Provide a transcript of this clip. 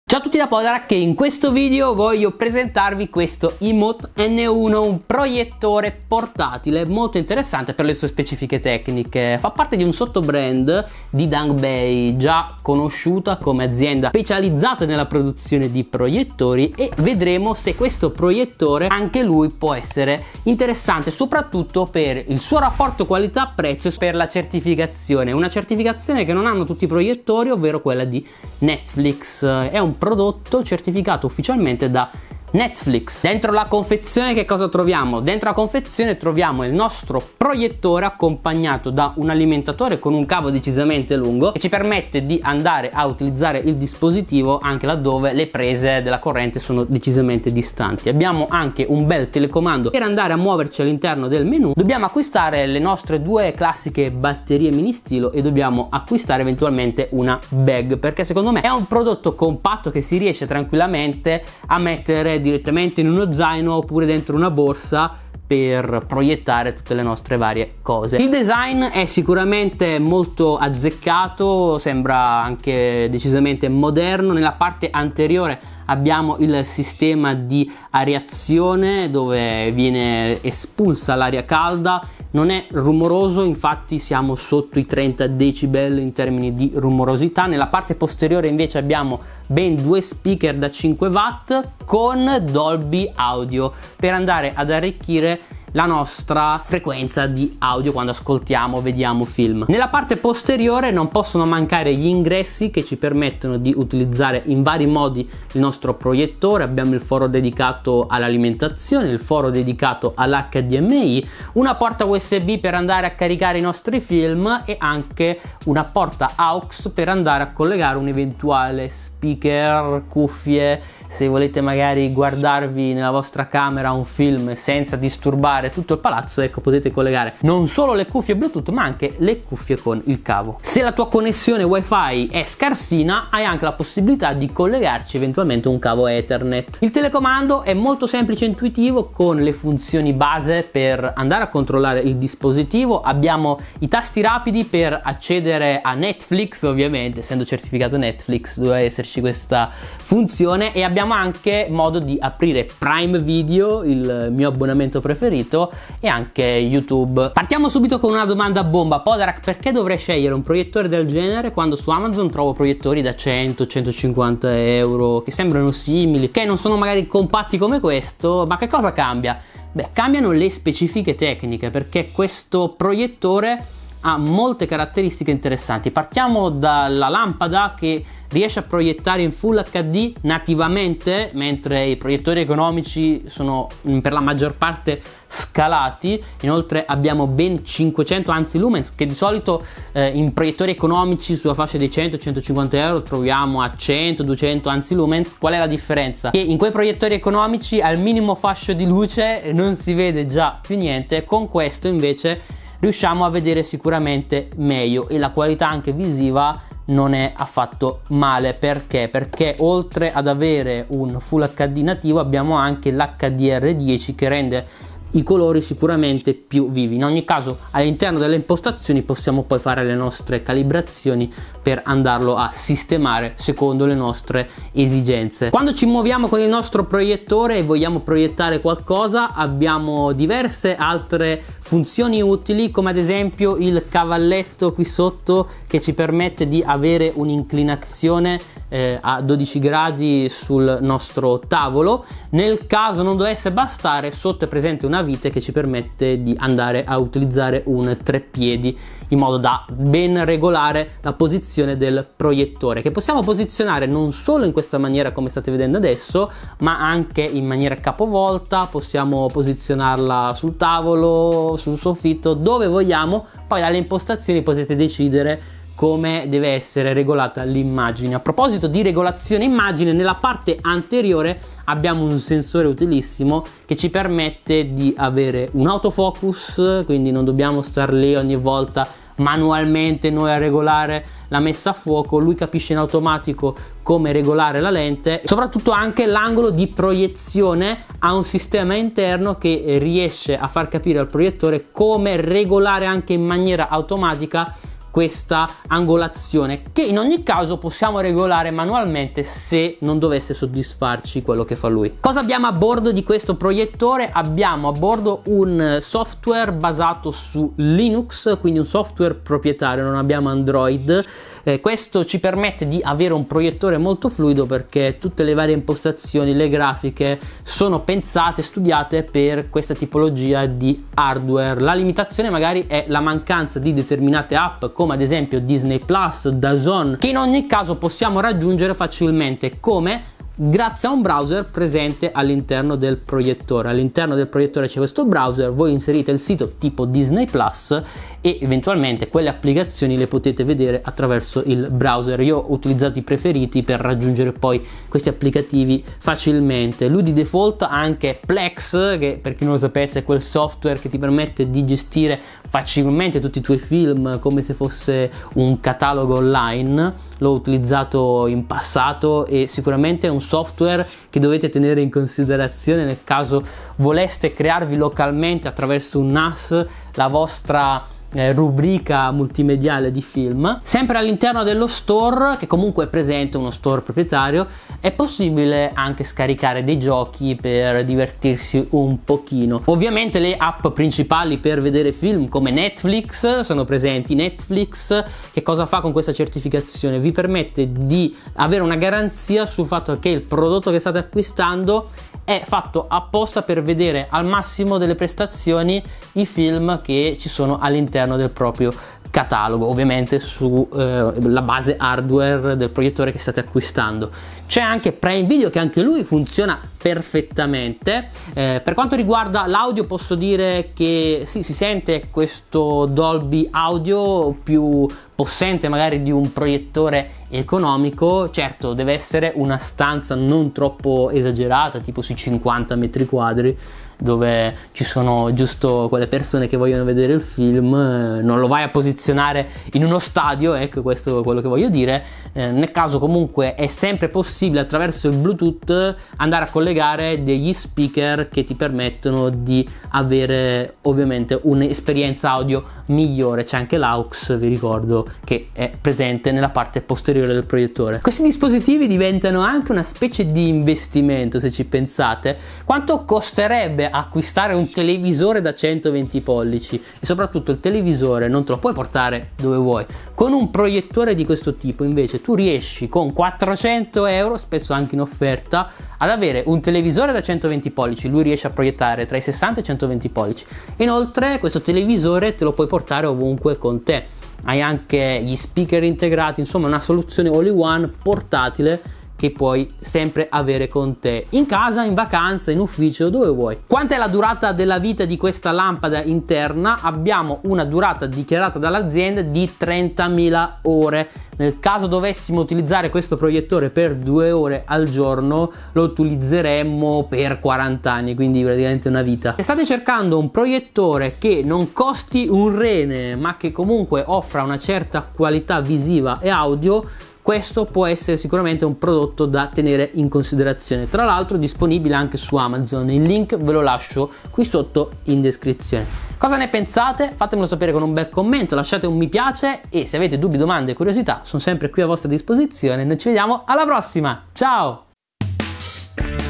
Ciao a tutti da Podarak, in questo video voglio presentarvi questo Emote N1, un proiettore portatile molto interessante per le sue specifiche tecniche. Fa parte di un sottobrand di Dangbei, già conosciuta come azienda specializzata nella produzione di proiettori, e vedremo se questo proiettore anche lui può essere interessante, soprattutto per il suo rapporto qualità-prezzo e per la certificazione. Una certificazione che non hanno tutti i proiettori, ovvero quella di Netflix. È un prodotto certificato ufficialmente da Netflix. Dentro la confezione che cosa troviamo? Dentro la confezione troviamo il nostro proiettore accompagnato da un alimentatore con un cavo decisamente lungo che ci permette di andare a utilizzare il dispositivo anche laddove le prese della corrente sono decisamente distanti. Abbiamo anche un bel telecomando per andare a muoverci all'interno del menu. Dobbiamo acquistare le nostre due classiche batterie mini stilo e dobbiamo acquistare eventualmente una bag, perché secondo me è un prodotto compatto che si riesce tranquillamente a mettere direttamente in uno zaino oppure dentro una borsa per proiettare tutte le nostre varie cose. Il design è sicuramente molto azzeccato, sembra anche decisamente moderno. Nella parte anteriore abbiamo il sistema di areazione dove viene espulsa l'aria calda. Non è rumoroso, infatti siamo sotto i 30 decibel in termini di rumorosità. Nella parte posteriore invece abbiamo ben due speaker da 5 watt con Dolby Audio per andare ad arricchire la nostra frequenza di audio quando ascoltiamo o vediamo film. Nella parte posteriore non possono mancare gli ingressi che ci permettono di utilizzare in vari modi il nostro proiettore. Abbiamo il foro dedicato all'alimentazione, il foro dedicato all'HDMI, una porta USB per andare a caricare i nostri film e anche una porta AUX per andare a collegare un eventuale speaker, cuffie, se volete magari guardarvi nella vostra camera un film senza disturbare tutto il palazzo. Ecco, potete collegare non solo le cuffie Bluetooth ma anche le cuffie con il cavo. Se la tua connessione wifi è scarsina, hai anche la possibilità di collegarci eventualmente un cavo Ethernet. Il telecomando è molto semplice e intuitivo con le funzioni base per andare a controllare il dispositivo. Abbiamo i tasti rapidi per accedere a Netflix, ovviamente essendo certificato Netflix doveva esserci questa funzione, e abbiamo anche modo di aprire Prime Video, il mio abbonamento preferito, e anche YouTube. Partiamo subito con una domanda bomba. Podarak, perché dovrei scegliere un proiettore del genere quando su Amazon trovo proiettori da 100-150 euro che sembrano simili, che non sono magari compatti come questo? Ma che cosa cambia? Beh, cambiano le specifiche tecniche, perché questo proiettore ha molte caratteristiche interessanti. Partiamo dalla lampada che riesce a proiettare in Full HD nativamente, mentre i proiettori economici sono per la maggior parte scalati. Inoltre abbiamo ben 500 ANSI lumens, che di solito in proiettori economici sulla fascia dei 100-150 euro troviamo a 100-200 ANSI lumens. Qual è la differenza? Che in quei proiettori economici al minimo fascio di luce non si vede già più niente, con questo invece riusciamo a vedere sicuramente meglio e la qualità anche visiva non è affatto male. Perché? Perché oltre ad avere un Full HD nativo abbiamo anche l'HDR10 che rende i colori sicuramente più vivi. In ogni caso all'interno delle impostazioni possiamo poi fare le nostre calibrazioni per andarlo a sistemare secondo le nostre esigenze. Quando ci muoviamo con il nostro proiettore e vogliamo proiettare qualcosa, abbiamo diverse altre funzioni utili, come ad esempio il cavalletto qui sotto che ci permette di avere un'inclinazione a 12 gradi sul nostro tavolo. Nel caso non dovesse bastare, sotto è presente una vite che ci permette di andare a utilizzare un treppiedi in modo da ben regolare la posizione del proiettore, che possiamo posizionare non solo in questa maniera come state vedendo adesso, ma anche in maniera capovolta. Possiamo posizionarla sul tavolo, sul soffitto, dove vogliamo. Poi dalle impostazioni potete decidere come deve essere regolata l'immagine. A proposito di regolazione immagine, nella parte anteriore abbiamo un sensore utilissimo che ci permette di avere un autofocus, quindi non dobbiamo star lì ogni volta manualmente noi a regolare la messa a fuoco. Lui capisce in automatico come regolare la lente. Soprattutto anche l'angolo di proiezione ha un sistema interno che riesce a far capire al proiettore come regolare anche in maniera automatica questa angolazione, che in ogni caso possiamo regolare manualmente se non dovesse soddisfarci quello che fa lui. Cosa abbiamo a bordo di questo proiettore? Abbiamo a bordo un software basato su Linux, quindi un software proprietario, non abbiamo Android. Questo ci permette di avere un proiettore molto fluido perché tutte le varie impostazioni, le grafiche sono pensate, studiate per questa tipologia di hardware. La limitazione magari è la mancanza di determinate app come ad esempio Disney Plus, DAZN, che in ogni caso possiamo raggiungere facilmente come? Grazie a un browser presente all'interno del proiettore. All'interno del proiettore c'è questo browser, voi inserite il sito tipo Disney Plus e eventualmente quelle applicazioni le potete vedere attraverso il browser. Io ho utilizzato i preferiti per raggiungere poi questi applicativi facilmente. Lui di default ha anche Plex, che per chi non lo sapesse è quel software che ti permette di gestire facilmente tutti i tuoi film come se fosse un catalogo online. L'ho utilizzato in passato e sicuramente è un software che dovete tenere in considerazione nel caso voleste crearvi localmente attraverso un NAS la vostra rubrica multimediale di film. Sempre all'interno dello store, che comunque è presente, uno store proprietario, è possibile anche scaricare dei giochi per divertirsi un pochino. Ovviamente le app principali per vedere film come Netflix sono presenti. Netflix che cosa fa con questa certificazione? Vi permette di avere una garanzia sul fatto che il prodotto che state acquistando è fatto apposta per vedere al massimo delle prestazioni i film che ci sono all'interno del proprio catalogo, ovviamente sulla base hardware del proiettore che state acquistando. C'è anche Prime Video che anche lui funziona perfettamente. Per quanto riguarda l'audio posso dire che sì, si sente questo Dolby Audio più possente magari di un proiettore economico. Certo, deve essere una stanza non troppo esagerata, tipo sui 50 metri quadri, dove ci sono giusto quelle persone che vogliono vedere il film. Non lo vai a posizionare in uno stadio, ecco, questo è quello che voglio dire. Nel caso comunque è sempre possibile attraverso il Bluetooth andare a collegare degli speaker che ti permettono di avere ovviamente un'esperienza audio migliore. C'è anche l'aux, vi ricordo, che è presente nella parte posteriore del proiettore. Questi dispositivi diventano anche una specie di investimento, se ci pensate. Quanto costerebbe acquistare un televisore da 120 pollici? E soprattutto il televisore non te lo puoi portare dove vuoi. Con un proiettore di questo tipo invece tu riesci con 400 euro, spesso anche in offerta, ad avere un televisore da 120 pollici. Lui riesce a proiettare tra i 60 e i 120 pollici. Inoltre questo televisore te lo puoi portare ovunque con te. Hai anche gli speaker integrati, insomma una soluzione all in one portatile che puoi sempre avere con te in casa, in vacanza, in ufficio, dove vuoi. Quanta è la durata della vita di questa lampada interna? Abbiamo una durata dichiarata dall'azienda di 30.000 ore. Nel caso dovessimo utilizzare questo proiettore per 2 ore al giorno, lo utilizzeremmo per 40 anni, quindi praticamente una vita. Se state cercando un proiettore che non costi un rene, ma che comunque offra una certa qualità visiva e audio, questo può essere sicuramente un prodotto da tenere in considerazione. Tra l'altro disponibile anche su Amazon, il link ve lo lascio qui sotto in descrizione. Cosa ne pensate? Fatemelo sapere con un bel commento, lasciate un mi piace e se avete dubbi, domande e curiosità sono sempre qui a vostra disposizione. Noi ci vediamo alla prossima, ciao!